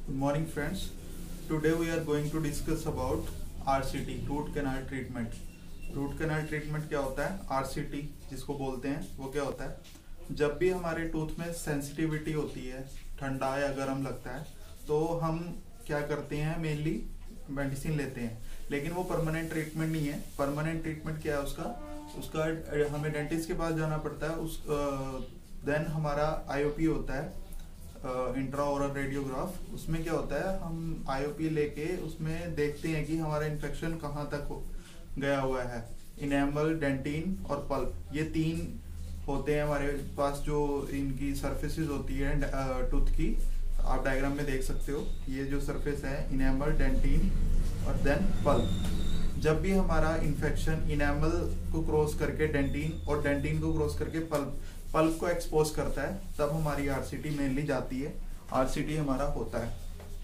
Good morning friends. Today we are going to discuss about RCT, root canal treatment. Root canal treatment क्या होता है? RCT जिसको बोलते हैं वो क्या होता है? जब भी हमारे टूथ में सेंसिटिविटी होती है, ठंडा या गर्म लगता है, तो हम क्या करते हैं? मेनली मेडिसिन लेते हैं, लेकिन वो परमानेंट ट्रीटमेंट नहीं है। परमानेंट ट्रीटमेंट क्या है उसका हमें डेंटिस्ट के पास जाना पड़ता है। देन हमारा IOP होता है, इंट्रा ओरल रेडियोग्राफ। उसमें क्या होता है, हम IOP लेके उसमें देखते हैं कि हमारा इन्फेक्शन कहाँ तक गया हुआ है। इनेमल, डेंटिन और पल्प, ये तीन होते हैं हमारे पास जो इनकी सरफेसेस होती है टूथ की। आप डायग्राम में देख सकते हो, ये जो सरफेस है इनेमल, डेंटिन और देन पल्प। जब भी हमारा इन्फेक्शन इनेमल को क्रॉस करके डेंटिन और डेंटिन को क्रॉस करके पल्प को एक्सपोज करता है, तब हमारी RCT मेनली जाती है। RCT हमारा होता है।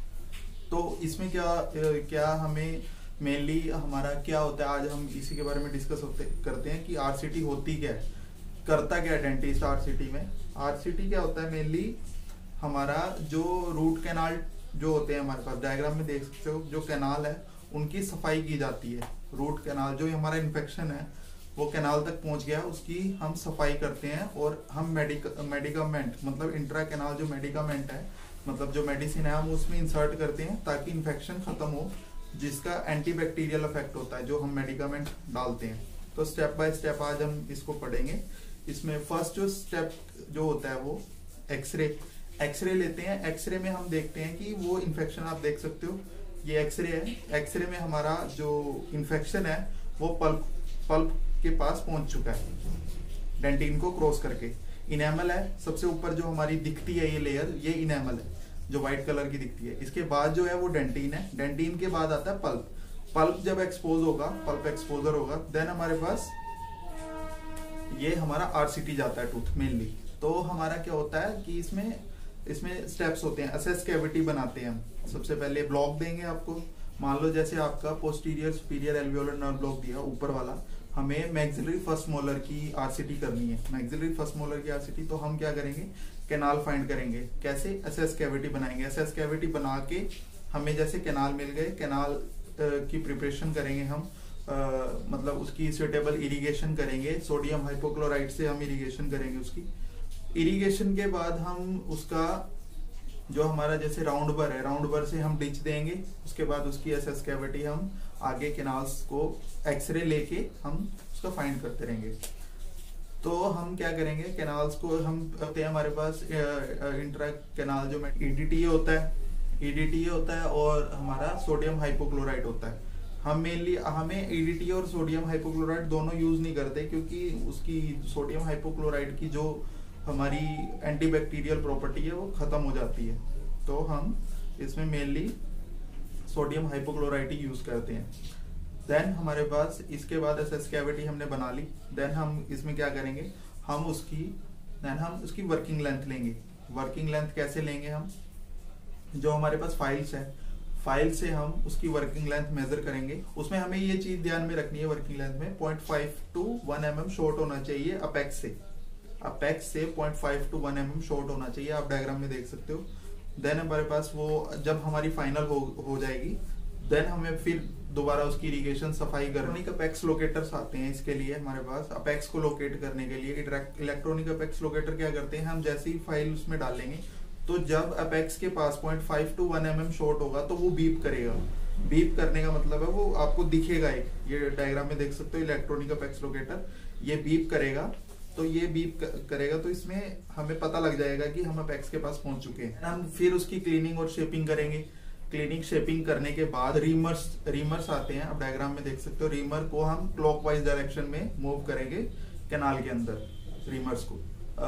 तो इसमें क्या हमें मेनली हमारा क्या होता है, आज हम इसी के बारे में डिस्कस करते हैं कि RCT होती क्या है, करता क्या है डेंटिस्ट RCT में। RCT क्या होता है? मेनली हमारा जो रूट कैनाल जो होते हैं हमारे पास, डायग्राम में देख सकते हो, जो कैनाल है उनकी सफाई की जाती है। रूट कैनाल जो हमारा इन्फेक्शन है वो कैनाल तक पहुंच गया, उसकी हम सफाई करते हैं और हम मेडिकामेंट मतलब इंट्रा कैनाल जो मेडिकामेंट है, मतलब जो मेडिसिन है, हम उसमें इंसर्ट करते हैं ताकि इन्फेक्शन खत्म हो, जिसका एंटीबैक्टीरियल इफेक्ट होता है जो हम मेडिकामेंट डालते हैं। तो स्टेप बाय स्टेप आज हम इसको पढ़ेंगे। इसमें फर्स्ट जो स्टेप जो होता है वो एक्सरे लेते हैं। एक्सरे में हम देखते हैं कि वो इन्फेक्शन, आप देख सकते हो ये एक्सरे है। एक्सरे में हमारा जो इन्फेक्शन है वो पल्प के पास पहुंच चुका है, डेंटिन को क्रॉस करके। इनेमल है सबसे ऊपर जो हमारी दिखती है, ये लेयर, ये इनेमल है जो व्हाइट कलर की दिखती है। इसके बाद जो है वो डेंटिन है। डेंटिन के बाद आता है पल्प जब एक्सपोज होगा, पल्प एक्सपोजर होगा, देन हमारे पास ये हमारा RCT जाता है टूथ मेनली। तो हमारा क्या होता है कि इसमें स्टेप्स होते हैं। असेस कैविटी बनाते हैं हम। सबसे पहले ब्लॉक देंगे आपको। मान लो जैसे आपका posterior superior alveolar nerve block दिया ऊपर वाला, हमें मैक्सिलरी फर्स्ट मोलर की RCT करनी है। मैक्सिलरी फर्स्ट मोलर की RCT, तो हम क्या करेंगे? कैनाल फाइंड करेंगे। कैसे? असेस कैविटी बनाएंगे। असेस कैविटी बना के हमें जैसे कैनाल मिल गए, कैनाल की प्रिपरेशन करेंगे हम, मतलब उसकी सुटेबल इरिगेशन करेंगे। सोडियम हाइपोक्लोराइड से हम इरिगेशन करेंगे उसकी। इरिगेशन के बाद हम उसका जो हमारा जैसे राउंड बर है, राउंड बर से हम डिच देंगे। उसके बाद उसकी एसएस कैविटी हम आगे कैनाल्स को एक्सरे लेके हम उसका फाइंड करते रहेंगे। तो हम क्या करेंगे? कैनाल्स को हम करते हैं, हमारे पास इंट्रा कैनाल जो EDTA होता है और हमारा सोडियम हाइपोक्लोराइड होता है। हमें EDTA और सोडियम हाइपोक्लोराइड दोनों यूज नहीं करते, क्योंकि उसकी सोडियम हाइपोक्लोराइड की जो हमारी एंटीबैक्टीरियल प्रॉपर्टी है वो खत्म हो जाती है। तो हम इसमें मेनली सोडियम हाइपोक्लोराइड ही यूज करते हैं। देन हमारे पास इसके बाद एसएस कैविटी हमने बना ली। देन हम इसमें क्या करेंगे? हम उसकी वर्किंग लेंथ लेंगे। वर्किंग लेंथ कैसे लेंगे? हम जो हमारे पास फाइल्स है, फाइल से हम उसकी वर्किंग लेंथ मेजर करेंगे। उसमें हमें ये चीज ध्यान में रखनी है, वर्किंग लेंथ में 0.5 to 1 mm शॉर्ट होना चाहिए अपेक्स से 0.5 to 1 mm शॉर्ट होना चाहिए। आप डायग्राम में देख सकते हो। देन हमारे पास वो जब हमारी फाइनल हो जाएगी, देन हमें फिर दोबारा उसकी इरिगेशन सफाई करनी। अपेक्स लोकेटर्स आते हैं इसके लिए हमारे पास। अपेक्स को लोकेट करने के लिए इलेक्ट्रॉनिक अपेक्स लोकेटर क्या करते हैं, हम जैसे ही फाइल उसमें डालेंगे, तो जब अपेक्स के पास 0.5 to 1 mm शॉर्ट होगा तो वो बीप करेगा। बीप करने का मतलब है वो आपको दिखेगा, ये डायग्राम में देख सकते हो, इलेक्ट्रॉनिक अपेक्स लोकेटर ये बीप करेगा। तो ये बीप करेगा तो इसमें हमें पता लग जाएगा कि हम अपेक्स के पास पहुंच चुके हैं। हम फिर उसकी क्लीनिंग और शेपिंग करेंगे। क्लीनिंग शेपिंग करने के बाद रीमर्स आते हैं, आप डायग्राम में देख सकते हो। रीमर को हम क्लॉकवाइज डायरेक्शन में मूव करेंगे कैनाल के अंदर। रीमर्स को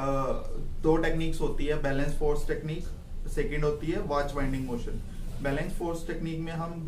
दो टेक्निक्स होती है, बैलेंस फोर्स टेक्निक, सेकेंड होती है watch winding motion. Balance force technique में हम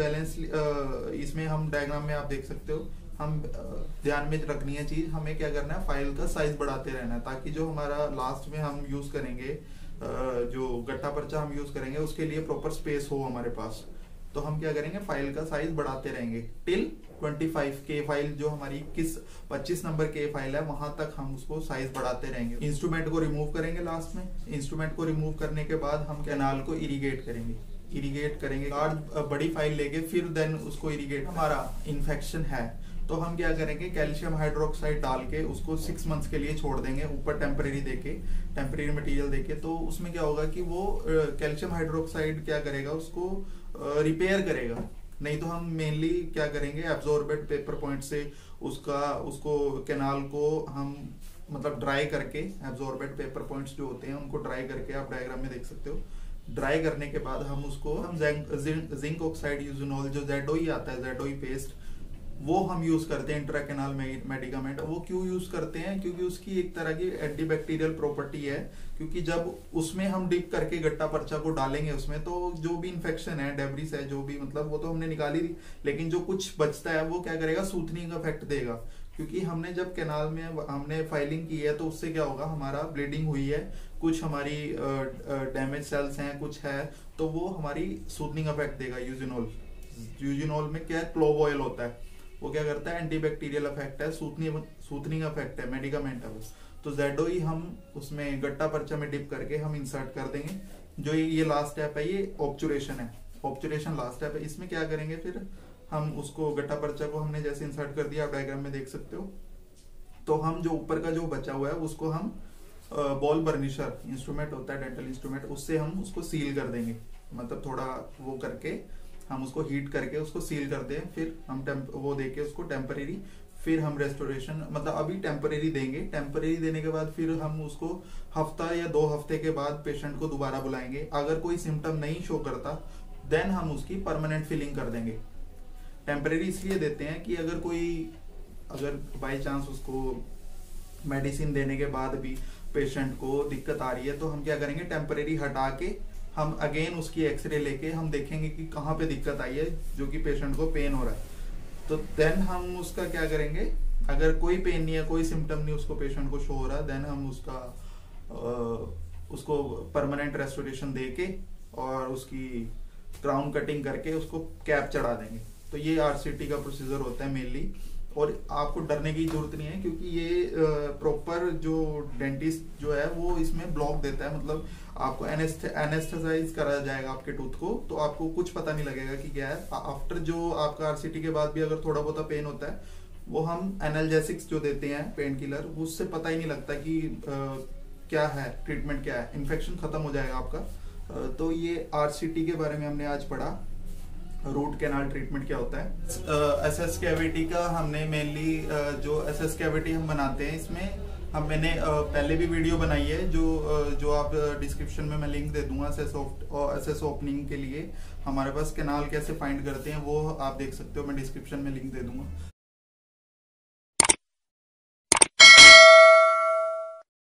इसमें हम डायग्राम में आप देख सकते हो, हम ध्यान में रखनी है चीज, हमें क्या करना है? फाइल का साइज बढ़ाते रहना है, ताकि जो हमारा लास्ट में हम यूज करेंगे, जो गट्टा पर्चा हम यूज करेंगे, उसके लिए प्रॉपर स्पेस हो हमारे पास। तो हम क्या करेंगे? फाइल का साइज बढ़ाते रहेंगे टिल 25K फाइल जो हमारी 25 नंबर K फाइल है, वहां तक हम उसको साइज बढ़ाते रहेंगे। इंस्ट्रूमेंट को रिमूव करेंगे लास्ट में। इंस्ट्रूमेंट को रिमूव करने के बाद हम कैनाल को इरिगेट करेंगे। इरिगेट करेंगे, लार्ज बड़ी फाइल लेके फिर देन उसको इरिगेट, हमारा इन्फेक्शन है तो हम क्या करेंगे, कैल्शियम हाइड्रोक्साइड डाल के उसको 6 मंथ्स के लिए छोड़ देंगे ऊपर टेम्परेरी देके, टेम्परेरी मटेरियल देके। तो उसमें क्या होगा कि वो कैल्शियम हाइड्रोक्साइड क्या करेगा, उसको रिपेयर करेगा। नहीं तो हम मेनली क्या करेंगे, एब्जॉर्बेड पेपर पॉइंट से उसको कैनाल को हम मतलब ड्राई करके, एब्जॉर्बेड पेपर पॉइंट्स जो होते हैं उनको ड्राई करके, आप डायग्राम में देख सकते हो, ड्राई करने के बाद हम उसको जिंक ऑक्साइड यूजिनॉल जो ZOE आता है, ZOE पेस्ट, वो हम यूज करते हैं इंट्राकेनाल मेडिकामेंट। वो क्यों यूज करते हैं, क्योंकि उसकी एक तरह की एंटीबैक्टीरियल प्रॉपर्टी है। क्योंकि जब उसमें हम डिप करके गट्टा पर्चा को डालेंगे उसमें, तो जो भी इन्फेक्शन है, डेब्रिस है, जो भी मतलब वो तो हमने निकाली दी, लेकिन जो कुछ बचता है वो क्या करेगा, सूथनिंग इफेक्ट देगा। क्योंकि हमने जब कैनाल में हमने फाइलिंग की है तो उससे क्या होगा, हमारा ब्लीडिंग हुई है, कुछ हमारी डैमेज सेल्स हैं, कुछ है, तो वो हमारी सूथनिंग इफेक्ट देगा। यूजिनॉल में क्या है, क्लोव ऑयल होता है, वो क्या करता है, एंटीबैक्टीरियल इफेक्ट है, सूथनिंग इफेक्ट है, मेडिकामेंट है वो। तो ZOE हम उसमें गट्टा पर्चा में डिप करके हम इंसर्ट कर देंगे। जो ये लास्ट स्टेप है, ये ऑब्चुरेशन है, ऑब्चुरेशन लास्ट स्टेप है। इसमें क्या करेंगे, फिर हम उसको गट्टा पर्चा को हमने जैसे इंसर्ट कर दिया, आप डायग्राम में देख सकते हो, तो हम जो ऊपर का जो बचा हुआ है उसको हम बॉल बर्निशर इंस्ट्रूमेंट होता है, डेंटल इंस्ट्रूमेंट, उससे हम उसको सील कर देंगे। मतलब थोड़ा वो करके हम उसको हीट करके उसको सील कर दें, फिर हम वो देके उसको टेम्परेरी, फिर हम रेस्टोरेशन, मतलब अभी टेम्परेरी देंगे। टेम्परेरी देने के बाद फिर हम उसको हफ्ता या 2 हफ्ते के बाद पेशेंट को दोबारा बुलाएंगे। अगर कोई सिम्टम नहीं शो करता देन हम उसकी परमानेंट फिलिंग कर देंगे। टेम्परेरी इसलिए देते हैं कि अगर बाय चांस उसको मेडिसिन देने के बाद भी पेशेंट को दिक्कत आ रही है, तो हम क्या करेंगे, टेम्परेरी हटा के हम अगेन उसकी एक्सरे लेके हम देखेंगे कि कहाँ पे दिक्कत आई है, जो कि पेशेंट को पेन हो रहा है। तो देन हम उसका क्या करेंगे, अगर कोई पेन नहीं है, कोई सिम्टम नहीं उसको पेशेंट को शो हो रहा, देन हम उसको परमानेंट रेस्टोरेशन देके और उसकी क्राउन कटिंग करके उसको कैप चढ़ा देंगे। तो ये RCT का प्रोसीजर होता है मेनली, और आपको डरने की जरूरत नहीं है, क्योंकि ये प्रॉपर जो डेंटिस्ट जो है वो इसमें ब्लॉक देता है। मतलब आपको एनेस्थेसाइज करा जाएगा आपके टूथ को, तो आपको कुछ पता नहीं लगेगा कि क्या है। आफ्टर जो आपका RCT के बाद भी अगर थोड़ा बहुत पेन होता है, वो हम एनाल्जेसिक्स जो देते हैं, पेन किलर, उससे पता ही नहीं लगता कि क्या है, ट्रीटमेंट क्या है, इन्फेक्शन खत्म हो जाएगा आपका। तो ये RCT के बारे में हमने आज पढ़ा, रूट कैनाल ट्रीटमेंट क्या होता है। SS कैविटी का हमने मेनली जो SS कैविटी हम बनाते हैं, इसमें मैंने पहले भी वीडियो बनाई है, जो आप डिस्क्रिप्शन में मैं लिंक दे दूंगा। SS ओपनिंग के लिए हमारे पास कैनाल कैसे फाइंड करते हैं वो आप देख सकते हो, मैं डिस्क्रिप्शन में लिंक दे दूंगा।